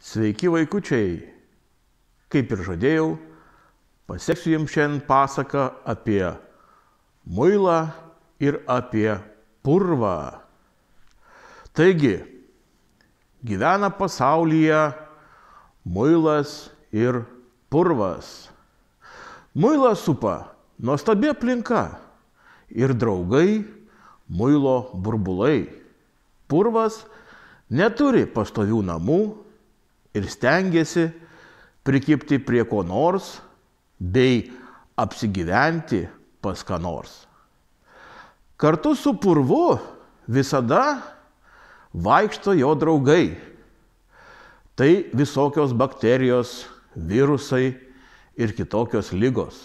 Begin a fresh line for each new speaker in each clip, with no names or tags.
Sveiki vaikučiai, kaip ir žadėjau, paseksiu jums šiandien pasaką apie muilą ir apie purvą. Taigi, gyvena pasaulyje muilas ir purvas. Muilą supa nuostabi aplinka ir draugai, muilo burbulai. Purvas neturi pastovių namų ir stengiasi prikibti prie ko nors bei apsigyventi pas ką nors. Kartu su purvu visada vaikšto jo draugai. Tai visokios bakterijos, virusai ir kitokios ligos.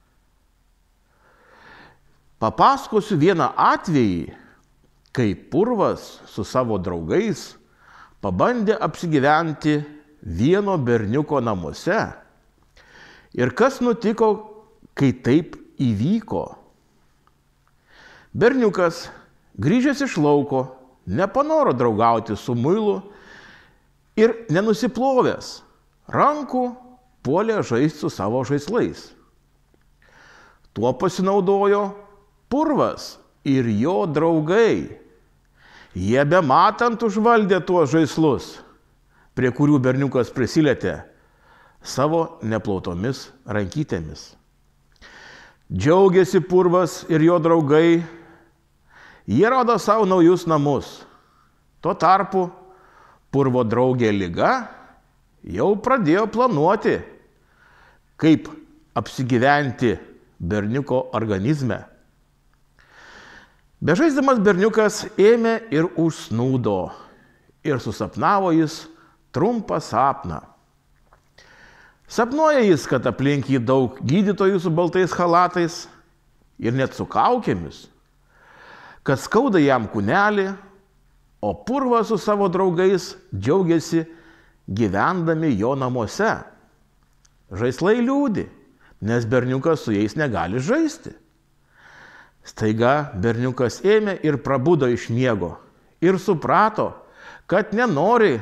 Papasakosiu vieną atvejį, kai purvas su savo draugais pabandė apsigyventi vieno berniuko namuose. Ir kas nutiko, kai taip įvyko? Berniukas, grįžęs iš lauko, nepanoro draugauti su muilu ir nenusiplovęs rankų puolė žaisti su savo žaislais. Tuo pasinaudojo purvas ir jo draugai. Jie bematant užvaldė tuos žaislus, prie kurių berniukas prisilietė savo neplautomis rankytėmis. Džiaugiasi purvas ir jo draugai, jie rado savo naujus namus. Tuo tarpu purvo draugė Liga jau pradėjo planuoti, kaip apsigyventi berniuko organizme. Bežaisdamas berniukas ėmė ir užsnūdo ir susapnavo jis trumpą sapną. Sapnuoja jis, kad aplink jį daug gydytojų su baltais chalatais ir net su kaukėmis, kad skauda jam kūnelį, o purvas su savo draugais džiaugiasi gyvendami jo namuose. Žaislai liūdi, nes berniukas su jais negali žaisti. Staiga berniukas ėmė ir prabudo iš miego ir suprato, kad nenori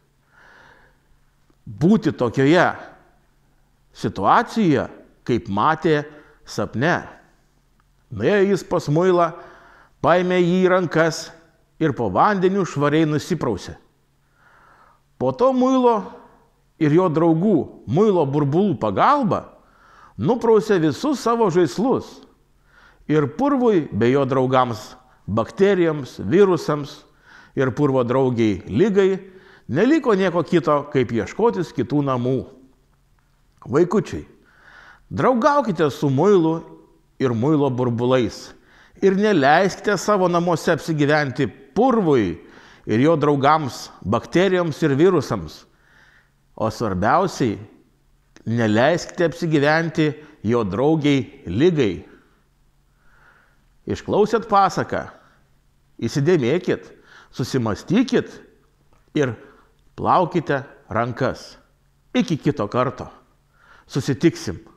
būti tokioje situacijoje, kaip matė sapne. Nuėjo jis pas muilą, paėmė jį į rankas ir po vandeniu švariai nusiprausė. Po to muilo ir jo draugų muilo burbulų pagalba nuprausė visus savo žaislus. Ir purvui bei jo draugams, bakterijoms, virusams ir purvo draugiai Ligai neliko nieko kito, kaip ieškotis kitų namų. Vaikučiai, draugaukite su muilu ir muilo burbulais ir neleiskite savo namuose apsigyventi purvui ir jo draugams, bakterijoms ir virusams. O svarbiausiai, neleiskite apsigyventi jo draugiai Ligai. Išklausėt pasaką, įsidėmėkit, susimastykit ir plaukite rankas. Iki kito karto. Susitiksim.